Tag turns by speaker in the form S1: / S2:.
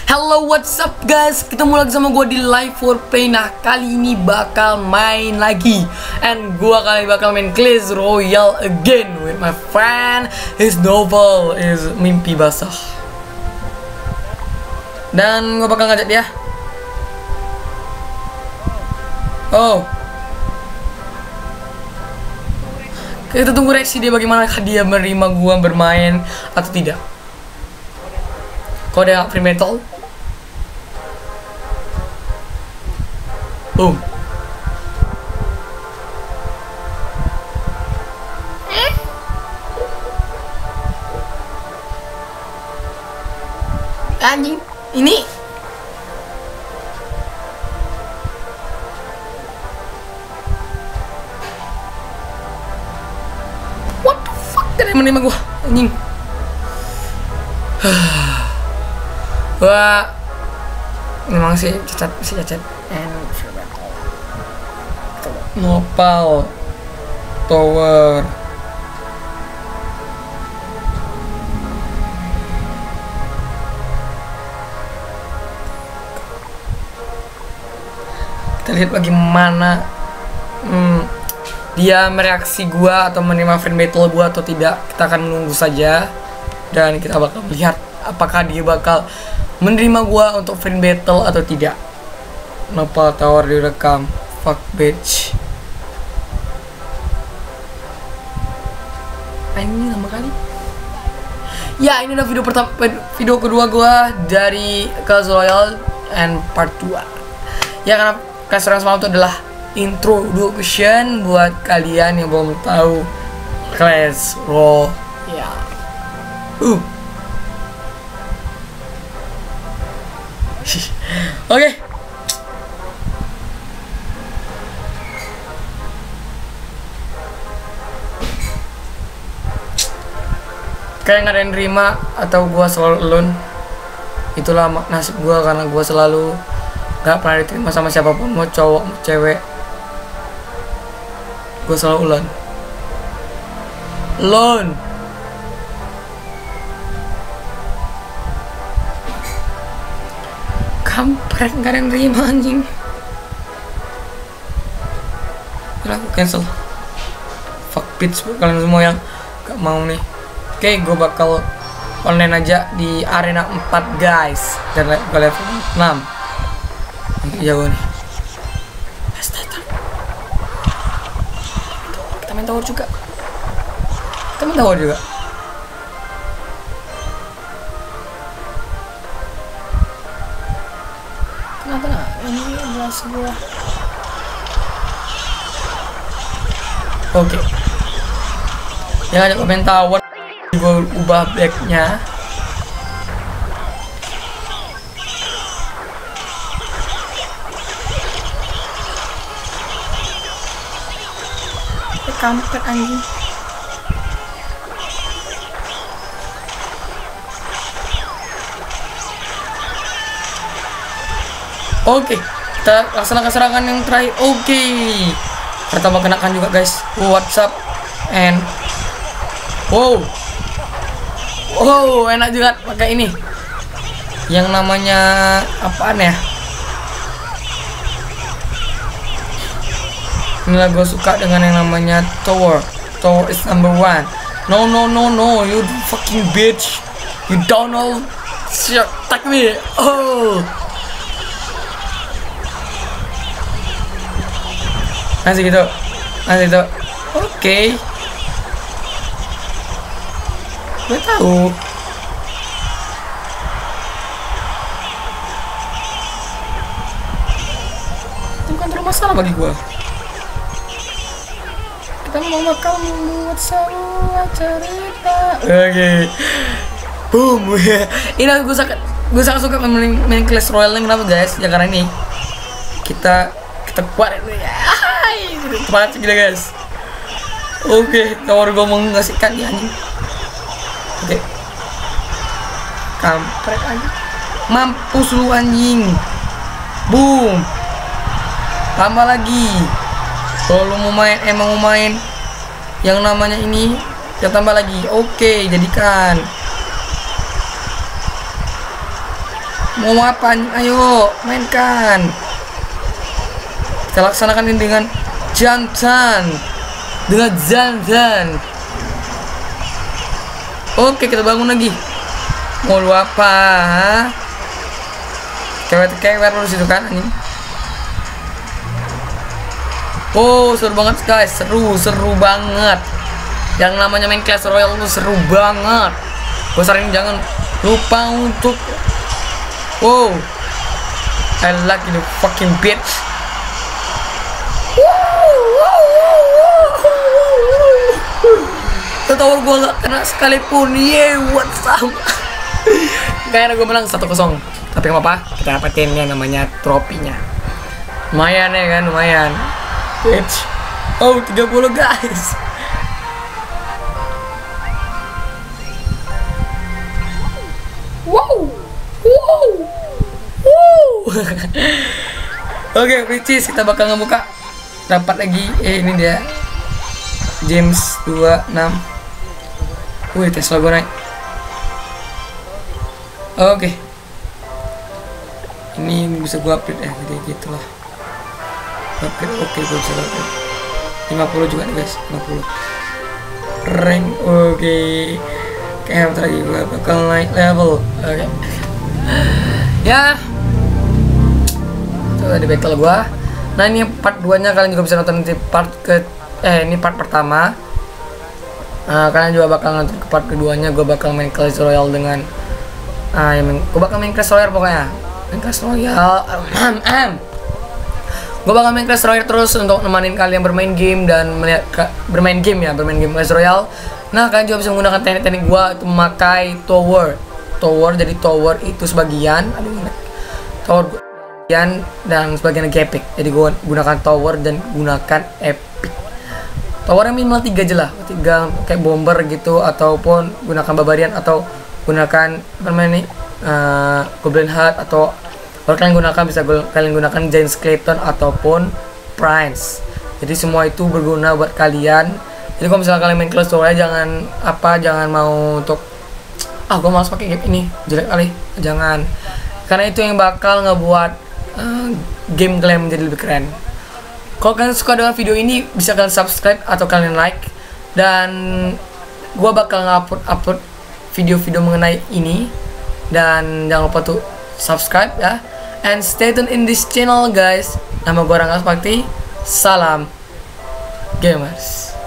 S1: Hello, what's up guys? Ketemu lagi sama gue di Live for Play. Nah, kali ini bakal main lagi. And gue kali bakal main Clash Royale again with my friend. His novel is Mimpi Basah. Dan gue bakal ngajak dia. Oh, kita tunggu reaksi dia, bagaimana dia menerima gue bermain atau tidak. Kok ada free metal? Boom. Anjing, ini what the fuck, dari menerima gua anjing. Wah, memang sih cacat Nopal Tower. Kita lihat bagaimana dia mereaksi gua atau menerima friend battle gua atau tidak. Kita akan menunggu saja dan kita bakal melihat apakah dia bakal menerima gua untuk friend battle atau tidak. Nopal Tower direkam. Fuck bitch. Ini lama kali. Ya, ini adalah video kedua gua dari Clash Royale and part 2. Ya, karena Clash Royale semalam itu adalah introduction buat kalian yang belum tahu Clash Royale. Oke. Kayak nggak ada yang nerima atau gua selalu alone. Itulah nasib gua, karena gua selalu nggak pernah diterima sama siapapun, mau cowok mau cewek. Gua selalu alone. Kampret, nggak ada yang nerima anjing. Udah, aku cancel. Fuck bitch buat kalian semua yang gak mau nih. Oke, gue bakal online aja di arena 4 guys. Dan gue level 6. Jauh nih. Kita main tower juga. Kenapa nah? Ini adalah sebuah. Oke. Jangan ada komen tower. Gue ubah backnya. Kampret anjing. Oke, kita laksanakan serangan yang terakhir. Oke, pertama kenakan juga guys. WhatsApp and wow, enak juga pakai ini. Yang namanya apaan ya? Inilah gue suka dengan yang namanya Tower. Tower is number 1. No, you fucking bitch. You don't know. Shit, attack me. Oh. Masih gitu. Oke. Gue tahu. Itu bukan terlalu masalah bagi gue. Kita mau bakal membuat sebuah cerita. Oke. Boom. Ini gue sangat suka main Clash Royale. Kenapa guys? Ya karena ini kita kuat ini. Tepat gila guys. Oke, tower gue mau ngasihkan ya anjing. Oke. Kampret anjing. Mampus lu anjing. Boom. Tambah lagi. Kalau lu mau main, emang mau main yang namanya ini, ya tambah lagi. Oke, jadikan. Mau apa? Ayo mainkan. Kita laksanakan ini dengan jantan. Oke, kita bangun lagi. Mau lu apa? Kewer lu situ kan anjing. Oh, seru banget guys, seru banget. Yang namanya main Clash Royale itu seru banget. Gue sering jangan lupa untuk wow, I like you fucking bitch. Tower gue gak kena sekalipun. What's up? Kayaknya gue menang 1-0. Tapi gak apa-apa, kita dapetin yang namanya tropinya. Lumayan ya kan, lumayan. Bitch. Oh, 30 guys. Wow. Oke, Ricis, kita bakal ngebuka. Dapat lagi, ini dia James 26. Wih, Tesla gue naik. Oke. Ini bisa gue update jadi gitu lah. Update, oke, gue bisa update 50 juga nih guys, 50 rank. Oke. Kayak bentar lagi gue bakal naik level. Oke. Ya, itu di battle gue. Nah, ini part 2 nya kalian juga bisa nonton di part ini part pertama. Kalian juga bakal nonton ke part keduanya. Gue bakal main Clash Royale dengan gue bakal main Clash Royale pokoknya. Main Clash Royale. Gue bakal main Clash Royale terus untuk nemenin kalian bermain game dan melihat bermain game Clash Royale. Nah, kalian juga bisa menggunakan teknik-teknik gue itu memakai tower. Jadi tower itu sebagian, tower dan sebagian lagi epic. Jadi gue gunakan tower dan gunakan epic. Towernya minimal 3 aja lah, 3 kayak bomber gitu, ataupun gunakan barbarian, atau gunakan goblin heart, atau kalau kalian gunakan bisa kalian gunakan giant skeleton ataupun prince. Jadi semua itu berguna buat kalian. Jadi kalau misalnya kalian main Clash Royale jangan mau untuk gue malas pakai game ini, jelek kali, jangan, karena itu yang bakal ngebuat game kalian menjadi lebih keren. Kalau kalian suka dengan video ini, bisa kalian subscribe atau kalian like, dan gue bakal upload video-video mengenai ini. Dan jangan lupa tuh subscribe ya, and stay tune in this channel guys. Nama gue Rangga Sakti, salam gamers.